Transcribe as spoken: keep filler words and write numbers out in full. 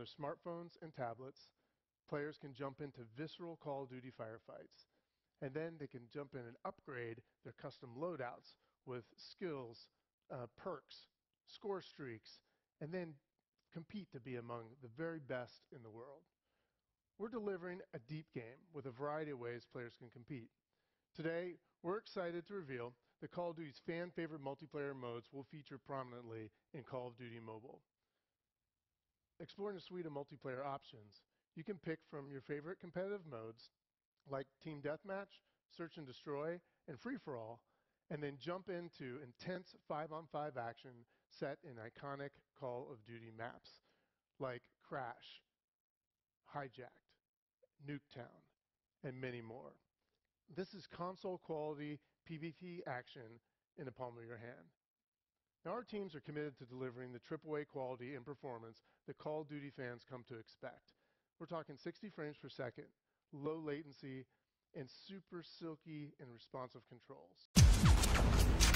their smartphones and tablets, players can jump into visceral Call of Duty firefights. And then they can jump in and upgrade their custom loadouts with skills, uh, perks, score streaks, and then compete to be among the very best in the world. We're delivering a deep game with a variety of ways players can compete. Today, we're excited to reveal that Call of Duty's fan-favorite multiplayer modes will feature prominently in Call of Duty Mobile. Exploring a suite of multiplayer options, you can pick from your favorite competitive modes like Team Deathmatch, Search and Destroy, and Free-for-All, and then jump into intense five on five action set in iconic Call of Duty maps like Crash, Hijacked, Nuketown, and many more. This is console quality PvP action in the palm of your hand. Now, our teams are committed to delivering the triple A quality and performance that Call of Duty fans come to expect. We're talking sixty frames per second, low latency, and super silky and responsive controls.